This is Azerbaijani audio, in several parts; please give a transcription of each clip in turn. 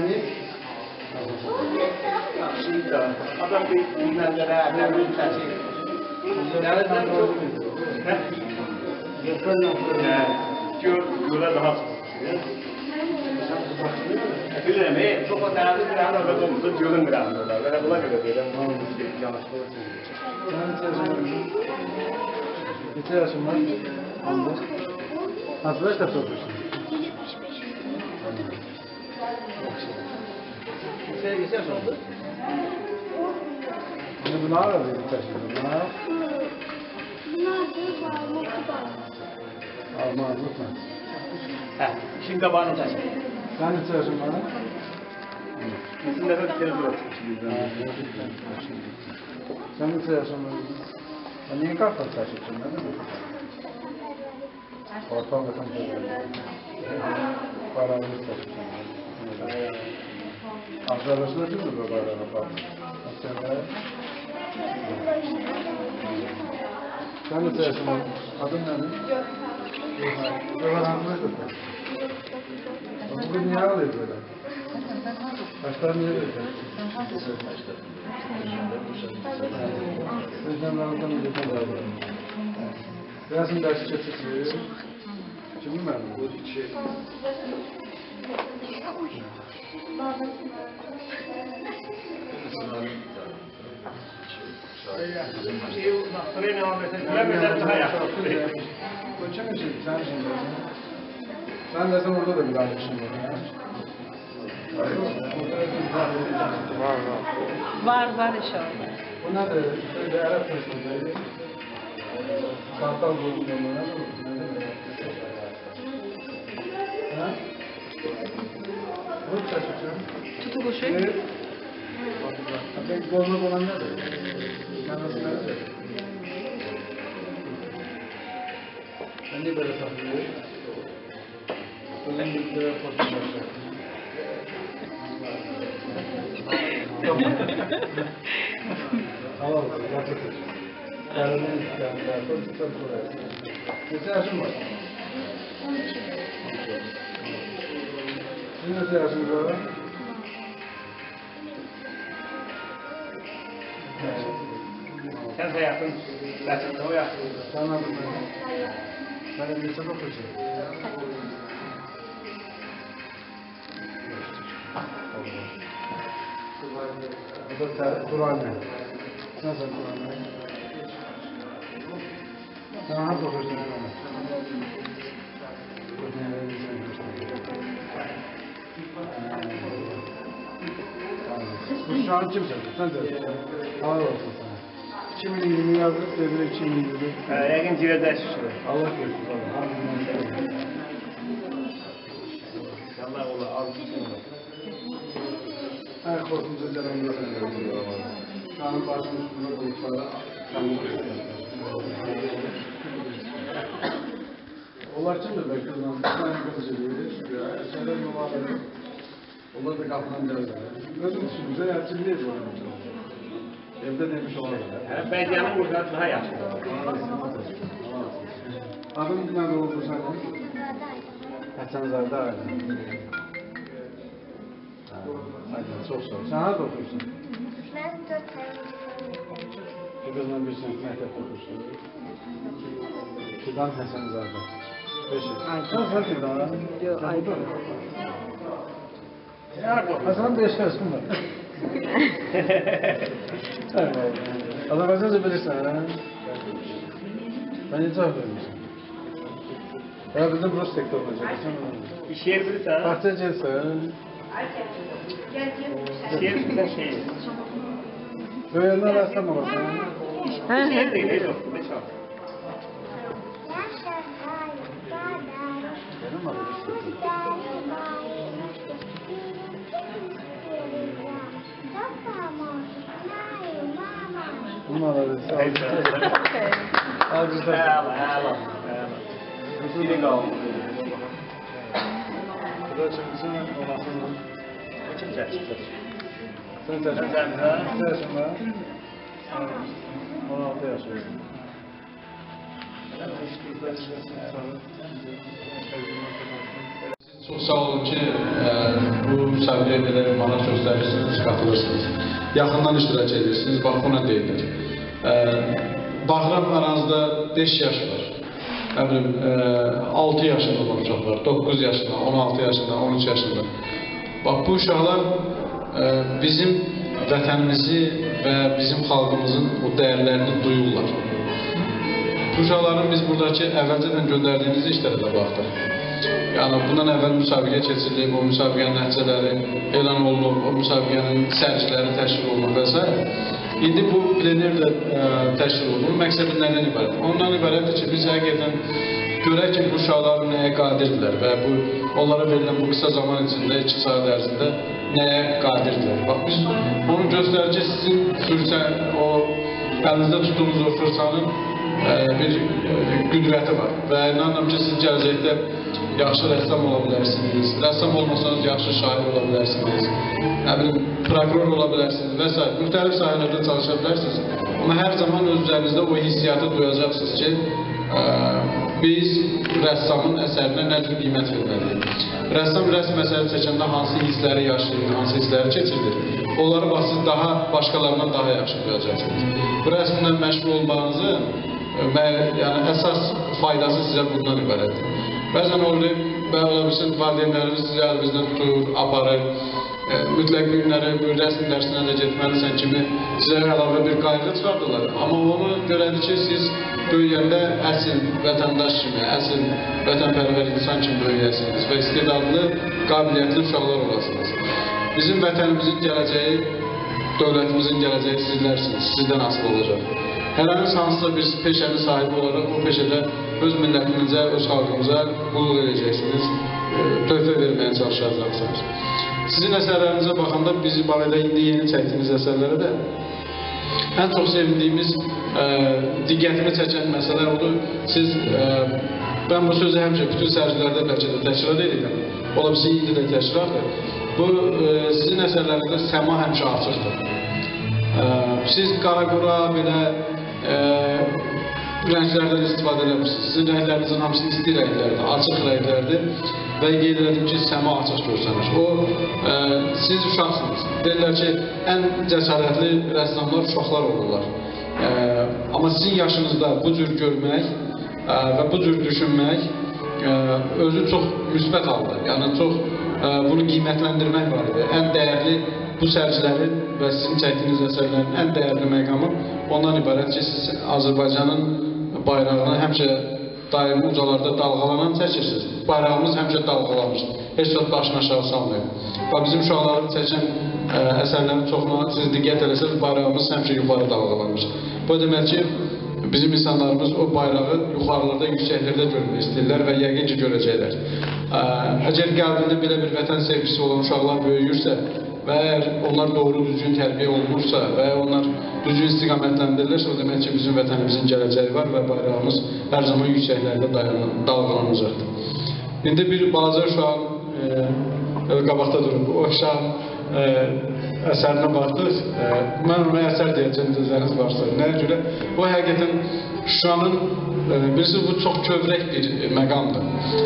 Şimdi adam bir mənzərə, bir təşkil. Dənizdən çok gölə daha çox. Bilirəm, çok o dənizin qırağında orada olmuşsa gölün qırağında olar. Belə buna görə deyirəm, yanaşılır. Neçə yaşın var? 15. Hansı məktəbdə oxuyursun? 75. Neçə yaş oldu? Bu ne ara dedi taşıdı? Almanlık mı? Şimdi tabanı taşıdı. Sen neçə yaşın var? Bizim de bir kere burası. Sen neçə yaşın var? Niye kalktın taşıdın? Ne demek? Ortam da paranız taşıdın. Arkadaşlar değil mi bu arada? Sen neçə yaşın var? Adın nedir? Gökhan hanımı götür. Bugün niye ağlayıp böyle? Kaçlar niye böyle? Sözlemlerden bir de var. Resim dersi çeşitliği. Şimdi mi? Bu içi. Sen de sen orada da bir arkadaşın var. Var inşallah. Bu nedir? Şöyle Arap taşındaydı. Kartal bozulduğunda ha? Bu şaşırtıyor. Tutu kuşu. Evet. Peki golünü olan nedir? Nasıl nedir? Ben de böyle saklıyorum. Bunun bir de fotoğraf yapacağım. Tamam, yapacağız. Yarın tutar sonra. Neçə yaşın var? 12. Sizin neçə yaşınız var? Sen hayatın gerçekten o yaşlı. Sen adın ne? Ben neçə oxuyacağım? Bu da Kur'an-ı. Nasıl Kur'an-ı? Sen hangi okursun Kur'an-ı? Bu şu an kimsin? Sen de. Allah olsun sana. 2020 yazdık, devre 2020. Yakın cirede şişiyor. Allah korusun. İnşallah olur. Al tutsun. Her korkunca canımda sanıyorum. Kanun başımın üstüne bulutlara kanun onlar için de belki kızdan bir tane kızıcı değil. Şeyler numaraları. Onlar da kapıdan geldiler. Özüm düşünce her değil bu. Evde demiş olabilir. Bediye'nin burada daha yaşlı. Adın nerede oldu senin? Hasan Zade Aydın. Aydın çok sağ ol. Sen nerede okursun? Ben 4 tane. Bu kızla bir sınıf mektep okursun. Fidan Hasan Zade. Sen Fidan. Yok, Aydın. Hasan 5 yaşın var. Azerbaycanca bilirsən, hə? Ben icra vermişim. Ya bizim Rus sektöründe çalışıyorum. İş yer bilirsen. Bahçeciysen. İş yer bilirsen şey. Böyleler rəssam olasın. İş yer değil, yok. Ne çok. Benim adım işte. Bunlar arası. Abi Eyvallah. Yine kaldı. bu da çıksın olasın. Kim çekecek? Sen seçin. Sen de. Kaç yaşın var? 16 yaşındayım. Çox sağ olun ki, bu müsabiqəyə belə maraq göstərirsiniz, qatılırsınız. Yaxından iştirak edirsiniz, bax buna deyilir. Baxıram aranızda 5 yaş var. 6 yaşında olan uşaqlar, 9 yaşında, 16 yaşında, 13 yaşında. Bax bu uşaqlar bizim vətənimizi və bizim xalqımızın o dəyərlərini duyurlar. Bu uşaqların biz buradakı əvvəlcədən göndərdiyimiz işlərə də baxdıq. Yəni bundan əvvəl müsabiqə keçirilib, o müsabiqənin nəticələri elan olunub, o müsabiqənin sərgiləri təşkil olunub və s. İndi bu plener də təşkil olunur. Məqsədi nədən ibarət? Ondan ibarətdir ki, biz həqiqətən görək ki, bu uşaqlar nəyə qadirdirlər və onlara verilən bu qısa zaman içində, 2 saat ərzində nəyə qadirdirlər. Bax, biz onu göstərir ki, sizin o əlinizdə tutduğunuz o fırçanın bir qüdrəti var və inanıram ki, siz gələcəkdə yaxşı rəssam ola bilərsiniz, rəssam olmasanız yaxşı şair ola bilərsiniz, prokuror ola bilərsiniz və s. Müxtəlif sahələrdə çalışa bilərsiniz. Amma hər zaman öz üzərinizdə o hissiyatı duyacaqsınız ki, biz rəssamın əsərinə nə cür qiymət verməliyik. Rəssam rəsm əsəri çəkəndə hansı hissləri yaşayır, hansı hissləri keçirilir. Onları bax, siz daha başqalarından daha yaxşı duyacaqsınız. Bu rəsmdən məşğul olmağınızı yəni əsas faydası sizə bundan ibarətdir. Bəzən ola bilsin, valideynlərimiz sizi əlinizdən tutur, aparır, mütləq günləri bu rəsm dərsinə də getməlisən kimi sizə əlavə bir qayğı çıxardırlar. Amma onu görədir ki, siz böyüyəndə əsl vətəndaş kimi, əsl vətənpərvər insan kimi böyüyəsiniz və istedadlı, qabiliyyətli uşaqlar olasınız. Bizim vətənimizin gələcəyi, dövlətimizin gələcəyi sizlərsiniz, sizdən asılı olacaq. Hər hansısa bir peşənin sahibi olaraq o peşədə öz millətinizə, öz xalqımıza qulluq edəcəksiniz, töhfə verməyə çalışacaqsınız. Sizin əsərlərinizə baxanda bizi barədə indi yeni çəkdiyiniz əsərlərə də ən çox sevindiyimiz, diqqətimi çəkən məsələ odur. Ben bu sözü həmişə bütün sərgilərdə bəlkə də təkrar edirəm. Ola bilsin, indi də təkrardır. Sizin əsərlərinizdə səma həmişə açıqdır. Siz qara-qura belə rənglərdən istifadə edirsiniz. Sizin rənglərinizin hamısı isti rənglərdir, açıq rənglərdir və qeyd elədim ki, səma açıq görsənir. Siz uşaqsınız. Deyirlər ki, ən cəsarətli rəssamlar uşaqlar olurlar. Amma sizin yaşınızda bu cür görmək və bu cür düşünmək özü çox müsbət haldır. Yəni, çox bunu qiymətləndirmək var idi. Ən dəyərli bu sərgilərin və sizin çəkdiyiniz əsərlərin ən dəyərli məqamı ondan ibarət ki, siz Azərbaycanın bayrağını həmişə daimi ucalarda dalğalanan çəkirsiniz. Bayrağımız həmişə dalğalanmışdır. Heç vaxt başını aşağı salmıyor. Və bizim uşaqların çəkən əsərlərin çoxuna siz diqqət eləsəniz, bayrağımız həmişə yuxarı dalğalanmışdır. Bu demək ki, bizim insanlarımız o bayrağı yuxarılarda, yüksəklərdə görmək istəyirlər və yəqin ki, görəcəklər. Əgər qəlbində belə bir vətən sevgisi olan uşaqlar böyüyürsə və əgər onlar doğru düzgün tərbiyə olunursa və onlar düzgün istiqamətləndirilirsə, o demək ki, bizim vətənimizin gələcəyi var və bayrağımız hər zaman yüksəklərdə dalğalanacaqdır. İndi bir balaca uşağın qabaqda durub, o uşağın əsərinə baxdıq. Mən ona əsər deyəcəm, düzləriniz varsa. Nəyə görə? O həqiqətən Şuşanın, bilirsiniz, bu çox kövrək bir məqamdır.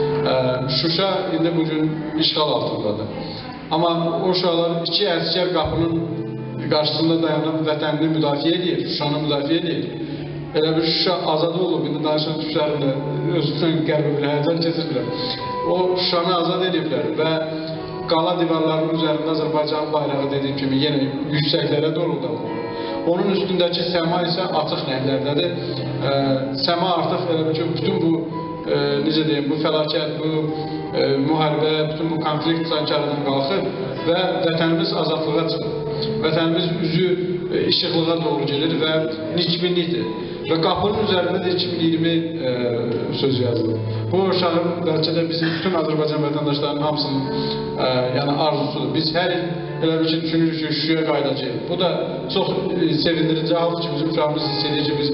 Şuşa indi bugün işğal altındadır. Amma o uşaqlar iki əsgər qapının qarşısında dayanıb vətənini müdafiə edir, Şuşanı müdafiə edir. Elə bir Şuşa azad olub, indi danışan Şuşarında özündən qərbi bir həyəcan keçirirlər. O Şuşanı azad ediblər və qala divarlarının üzərində Azərbaycan bayrağı dediyim kimi yenə yüksəklərə doğruldadır. Onun üstündəki səma isə açıq rənglərdədir. Səma artıq bütün bu necə deyim, bu fəlakət, bu müharibə, bütün bu konflikt sanki aradan qalxır və vətənimiz azadlığa çıxır. Vətənimiz üzü işıqlığa doğru gelir və nikbinlikdir. Və qapının üzərində də 2020 söz yazılır. Bu uşağın bəlkə də bizim bütün Azərbaycan vətəndaşlarının hamısının arzusudur. Biz hər il elə bir ki, düşünürük ki, Şuşaya qayıdacağıq. Bu da çox sevindirici haldır ki, bizim uşağımız hiss edir ki, biz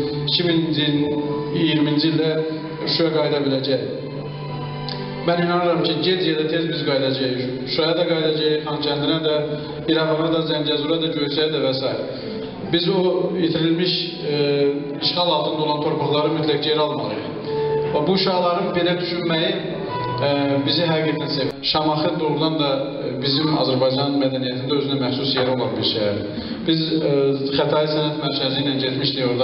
2020-ci ildə Şuşaya qayıda biləcəyik. Mən inanıram ki, gec ya da tez biz qayıdacağıq. Şuşaya da qayıdacağıq, Xankəndinə də, İrəvana da, Zəngəzura da, Göyçəyə də və s. Biz o itirilmiş işğal altında olan torpaqları mütləq geri almalıyıq. Bu uşaqların belə düşünməyi bizi həqiqətən sevir. Şamaxı doğrudan da bizim Azərbaycan mədəniyyətində özünə məxsus yeri olan bir şəhərdir. Biz Xətai Sənət Mərkəzi ilə getmişdik orada,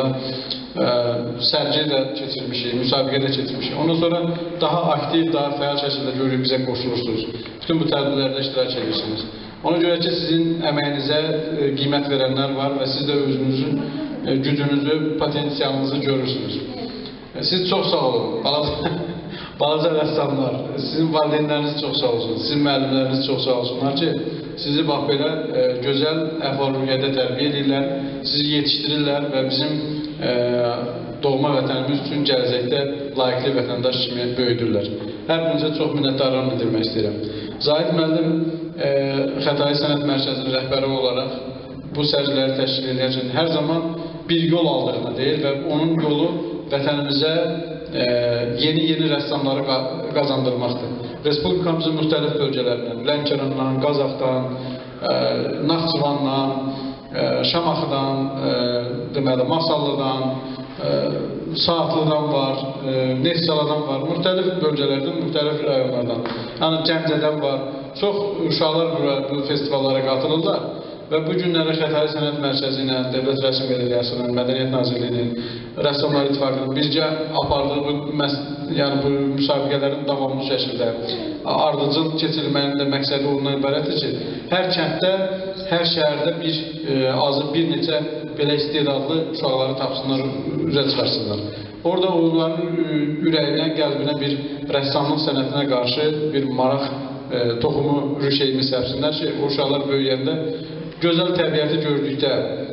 sərgi də keçirmişik, müsabiqə də keçirmişik. Ondan sonra daha aktiv, daha fəal şəkildə görürük, bizə qoşulursunuz. Bütün bu tədbirlərdə iştirak edirsiniz. Ona görə ki, sizin əməyinizə qiymət verənlər var və siz də özünüzün gücünüzü, potensialınızı görürsünüz. Siz çox sağ olun, balaca rəssamlar, sizin valideynləriniz çox sağ olsun, sizin müəllimləriniz çox sağ olsunlar ki, sizi bax belə gözəl əhval-ruhiyyədə tərbiyə edirlər, sizi yetişdirirlər və bizim doğma vətənimiz üçün gələcəkdə layiqli vətəndaş kimi böyüdürlər. Hər birinizə çox minnətdarlığımı bildirmək istəyirəm. Zahid müəllim Xətai Sənət Mərkəzinin rəhbəri olaraq bu sərgiləri təşkil edərkən hər zaman bir yol aldığını deyir və onun yolu vətənimizə yeni rəssamları qazandırmaqdır. Respublikamızın müxtəlif bölgələrindən, Lənkərandan, Qazaxdan, Naxçıvandan, Şamaxıdan, Masallıdan, Saatlıdan var, Neftçaladan var, müxtəlif bölgələrdən, müxtəlif rayonlardan, yəni Gəncədən var. Çox uşaqlar bu festivallara qatılırlar və bu günləri Xətai Sənət Mərkəzi ilə, Dövlət Rəsm Qaleryasının, Mədəniyyət Nazirliyinin, Rəssamlar İttifaqının birgə apardığı bu müsabiqələrin davamlı şəkildə ardıcıl keçirilmənin də məqsədi ondan ibarətdir ki, hər kənddə, hər şəhərdə azı bir neçə belə istedadlı uşaqları tapsınlar, üzə çıxarsınlar. Orada onların ürəyinə, qəlbinə bir rəssamlıq sənətinə qarşı bir maraq toxumu rüşeyini səpsinlər ki, o uşaqlar böyüyəndə gözəl təbiəti gördükdə,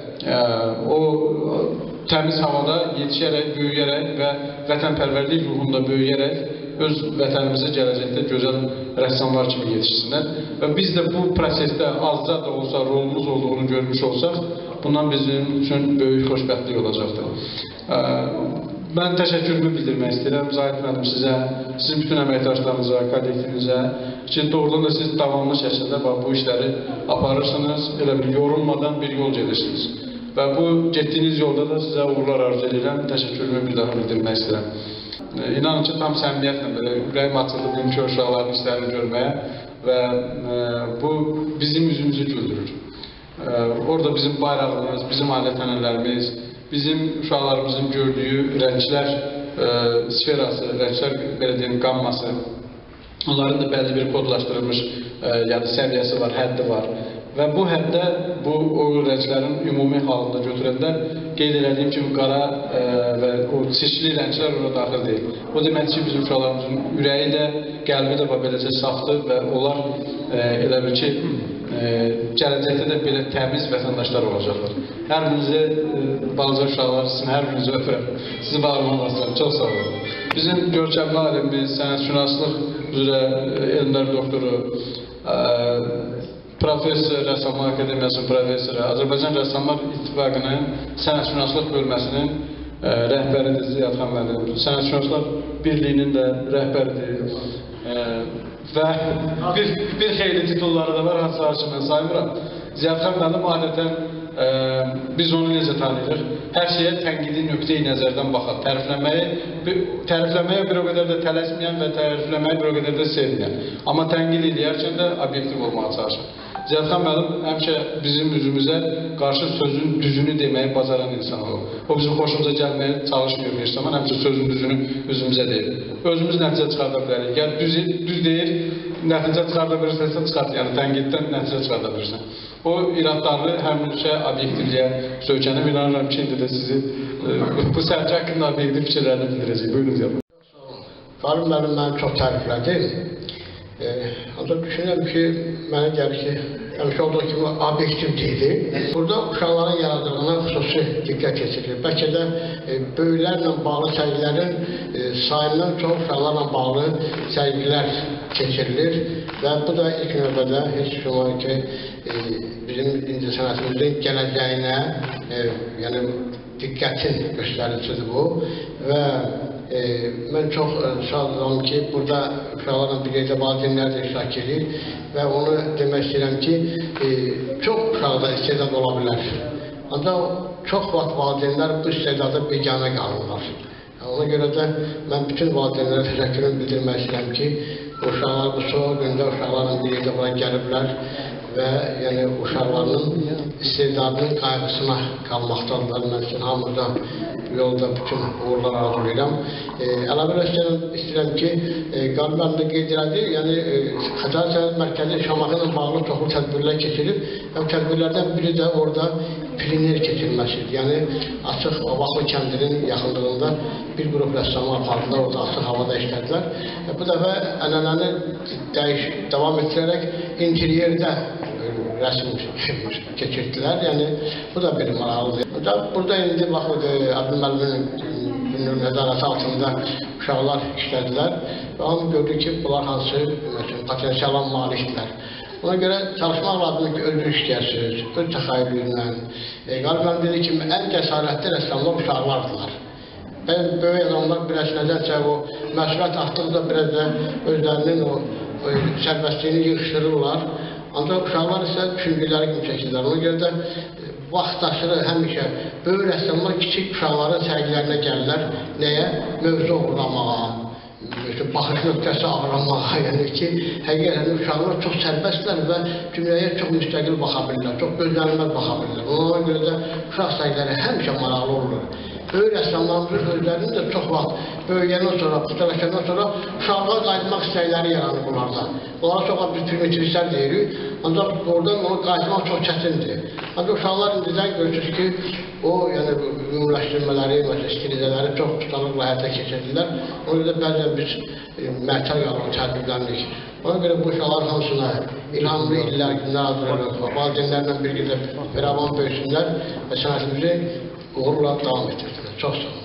o təmiz havada yetişərək, böyüyərək və vətənpərvərlik ruhunda böyüyərək öz vətənimizi gələcəkdə gözəl rəssamlar kimi yetişsinlər və biz də bu prosesdə azca da olsa rolumuz olduğunu görmüş olsaq, bundan bizim üçün böyük xoşbəxtlik olacaqdır. Mən təşəkkürümü bildirmək istəyirəm Zahid müəllim sizə, sizin bütün əməkdaşlarınıza, kollektivinizə ki, doğrudan da siz davamlı şəkildə bu işləri aparırsınız, elə bir yorulmadan bir yol gedirsiniz. Və bu getdiyiniz yolda da sizə uğurlar arzu edirəm, təşəkkürümü bir daha bildirmək istəyirəm. İnanın ki, tam səmimiyyətlə belə ürəyim açıldı deyim ki, uşaqların işlərini görməyə və bu bizim üzümüzü güldürür. Orada bizim bayrağımız, bizim adət-ənənələrimiz, bizim uşaqlarımızın gördüyü rənglər sferası, rənglər belə deyim, qamması, onların da bəlli bir kodlaşdırılmış səviyyəsi var, həddi var. Və bu həddə, o rənglərin ümumi halında götürəndə qeyd elədiyim kimi qara və o çeşitli rənglər orada daxil deyil. O demək ki, bizim uşaqlarımızın ürəyi də, qəlbi də beləcə safdır və onlar elə bir ki, gələcəkdə də belə təmiz vətəndaşlar olacaqlar. Hər birinizə, balaca uşaqlar, sizin hər birinizi öpürəm. Sizi bağırmaq basıram, çox sağ olun. Bizim görkəmli alimimiz, sənətşünaslıq üzrə elmlər doktoru, Professor, Rəssamlar Akademiyasının professoru, Azərbaycan Rəssamlar İttifaqının Sənətşünaslıq bölməsinin rəhbəridir Ziyadxan müəllim. Sənətşünaslar Birliyinin də rəhbəridir. Və bir xeyli titulları da var, hansılar ki, mən saymıram. Ziyadxan müəllim adətən biz onu necə tanıyırıq? Hər şeyə tənqidi nöqteyi nəzərdən baxar. Tərifləməyə bir o qədər də tələsməyən və tərifləməyə bir o qədər də sevməyən. Amma tənqid edərkən də obyektiv olmağa çalışır. Ziyadxan müəllim həmişə bizim üzümüzə qarşı sözün düzünü deməyi bacaran insan olur. O bizim xoşumuza gəlməyə çalışmıyor bir zaman, həmişə sözün düzünü üzümüzə deyir. Özümüz nəticə çıxarda bilərik. Yəni düz deyir, nəticə çıxarda bilirsənsə çıxart, yəni tənqiddən nəticə çıxarda bilirsən. O iradlarını həmişə obyektivliyə söykənib, inanıram ki, indi də sizi bu sərgi haqqında obyektiv fikirlərini bildirəcək. Buyurun Ziyad. Zahid müəllim məni çox təriflədi. Ancaq düşünürəm ki, mənə gəlir ki, həmişə olduğu kimi obyektiv deyil. Burada uşaqların yaradığına xüsusi diqqət keçirilir. Bəlkə də böyüklərlə bağlı sərgilərin sayından çox uşaqlarla bağlı sərgilər keçirilir və bu da ilk növbədə heç olmaz ki, bizim incəsənətimizin gələcəyinə yəni diqqətin göstəricisidir bu və mən çox şadam ki, burada uşaqlarla bir yerdə valideynlər də iştirak edir və onu demək istəyirəm ki, çox uşaqda istedad ola bilər. Ancaq çox vaxt valideynlər bu istedada biganə qalırlar. Ona görə də mən bütün valideynlərə təşəkkürümü bildirmək istəyirəm ki, uşaqlar bu soğuk gündə uşaqlarla birlikdə bura gəliblər və yəni uşaqların istedadının qayğısına qalmaqdadırlar. Mən üçün hamıda bu yolda bütün uğurlar arzulayıram. Əlavə istəyirəm ki, qanunlarında qeyd elədi, yəni Xəzər Sənət Mərkəzi Şamaxı ilə bağlı çoxlu tədbirlər keçirilib və bu tədbirlərdən biri də orada plener keçirilməsidir. Yəni açıq Vaxlı kəndinin yaxınlığında bir qrup rəssamlar apardılar, orada açıq havada işlədilər. Bu dəfə ənənəni davam etdirərək interyerdə rəsm keçirdilər. Yəni bu da bir maraqlıdır. Burada indi baxın Abdülməlimin nəzarəti altında uşaqlar işlədilər və onu gördük ki, bunlar hansı potensiala malikdirlər. Ona görə çalışmaq lazımdır ki, özünüz işləyəsiniz, öz təxəyyülüylə. Qalibən dediyi kimi, ən cəsarətli rəssamlar uşaqlardılar. Böyük adamlar biraz nədənsə o məsuliyyət artdıqda biraz da özlərinin o sərbəstliyini yığışdırırlar. Ancaq uşaqlar isə düşüncələri kimi çəkirlər. Ona görə də vaxtdaşları həmişə böyük rəssamlar kiçik uşaqların sərgilərinə gəlirlər. Nəyə? Mövzu uğramağa, baxış nöqtəsi ağramağa. Yəni ki, həqiqətən uşaqlar çox sərbəstlər və dünyaya çox müstəqil baxa bilirlər, çox gözlənilməz baxa bilirlər. Ona görə də uşaq sərgiləri həmişə maraqlı olur. Böyük rəssamlarımızın özlərinin də çox vaxt böyüyəndən sonra, püstələşəndən sonra uşaqlığa qayıtmaq istəkləri yaranır bunlarda. Onlara çox biz primitivistlər deyirik, ancaq oradan onu qayıtmaq çox çətindir. Ancaq uşaqlar indidən görürsünüz ki, o yəni ümumiləşdirmələri, stilizələri çox ustalıqla həyata keçirdirlər. Ona görə də bəzən biz məhtal qalır, tədbirlənirik. Ona görə bu uşaqlar hamısına ilhamlı illər, günlər adırırıq. Valideynlərlə birlikdə beraban böyüsünlər və sənətimizi uğurla davam etdirdilər. Çox sağ olun.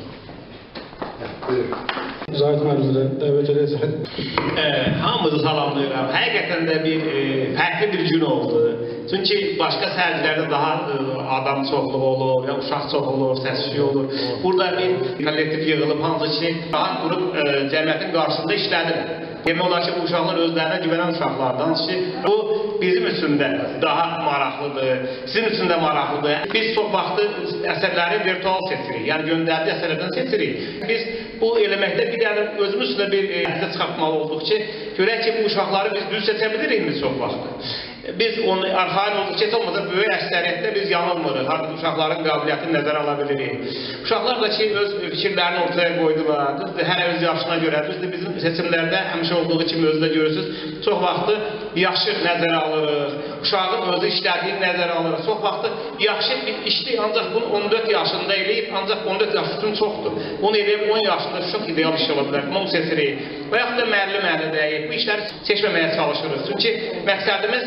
Zahid müəllimə də dəvət edəcək. Hamınızı salamlayıram. Həqiqətən də fərqli bir gün oldu. Çünki başqa sərgilərdə daha adam çoxluğu olur, ya uşaq çox olur, səs-küy olur. Burada bir kollektiv yığılıb, hansı ki, rahat qrup cəmiyyətin qarşısında işlədir. Demək olar ki, bu uşaqlar özlərinə güvənən uşaqlardan ki, bu bizim üçün də daha maraqlıdır, sizin üçün də maraqlıdır. Biz çox vaxtı əsərləri virtual seçirik, yəni göndərdiyi əsərlərdən seçirik. Biz bu eləməkdə bir dənə özümüz üçün də bir çıxartmalı olduq ki, görək ki, bu uşaqları biz düz seçə bilirik çox vaxtı. Biz onu arxain olduq, heç olmasa böyük əksəriyyətdə biz yanılmırıq, artıq uşaqların qabiliyyətini nəzərə ala bilirik. Uşaqlar da ki, öz fikirlərini ortaya qoydular, düzdür, hər öz yaşına görə, düzdür, bizim seçimlərdə həmişə olduğu kimi özdə görürsünüz, çox vaxtı yaxşı nəzərə alırıq, uşağın özü işlədiyini nəzərə alırıq, çox vaxtı yaxşı bir işdir, ancaq bunu 14 yaşında eləyib, ancaq 14 yaş üçün çoxdur. Bunu eləyib 10 yaşında çox ideal iş ola bilər, bunu seçirik və yaxud da mərli deyək, bu işləri seçməməyə çalışırıq. Çünki məqsədimiz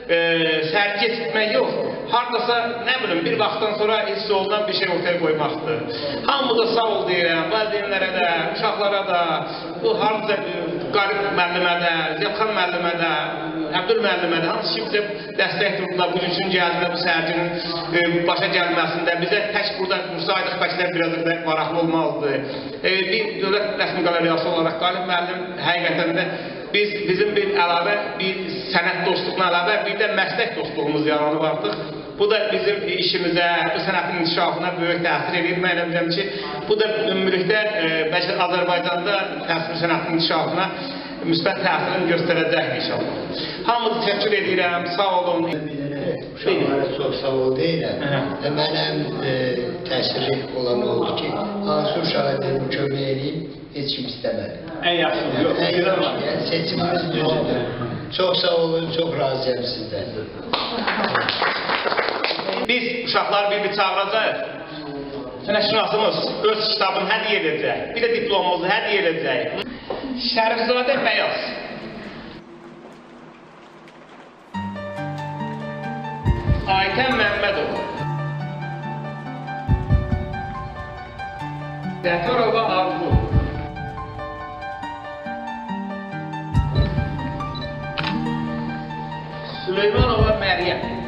sərgi etmək yox, haradasa, nə bilim, bir vaxtdan sonra hiss olunan bir şey ortaya qoymaqdır. Hamıda sağ ol deyirəm, valideynlərə də, uşaqlara da, bu haradasa Qarib müəllimə də, Zəbxan müəllimə də, Əbdül müəllimə də, hansı ki, bizə dəstək durdular, bu üçün gəldilər bu sərginin başa gəlməsində. Bizə tək burada Musaydıq bəlkə biraz da maraqlı olmalıdır. Bir dövlət rəsmi qaleriyası olaraq Qarib müəllim həqiqətən də bizim bir əlavə, bir sənət dostluğuna əlavə, bir də məslək dostluğumuz yaranıb artıq. Bu da bizim işimizə, bu sənətin inkişafına böyük təsir edir. Mən elə bilirəm ki, bu da ümumilikdə bəlkə Azərbaycanda təsvir sənətinin inkişafına müsbət təsirini göstərəcəkdir inşallah. Hamınızı təşəkkür edirəm, sağ olun. Uşaqlara çox sağ ol deyirəm. Mənəm təsirli olan oldu ki, hansı uşağa dedim, kömək edeyim, heç kim istəmədi. Ən yaxşıdır, yox. Ən yaxşı, seçimimiz düzdür. Çox sağ olun, çox razıyam sizdən. Biz uşaqları bir çağıracaq. Sənətşünasımız öz kitabını hədiyyə edəcək. Bir də diplomumuzu hədiyyə edəcək. Şərifzadə Bəyaz. Aytən Məmmədov. Zəfərova Arzu. Süleymanova Məryəm.